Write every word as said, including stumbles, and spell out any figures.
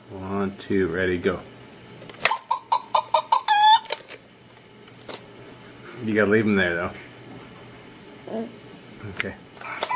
One, two, ready, go. You gotta leave him there though. Okay.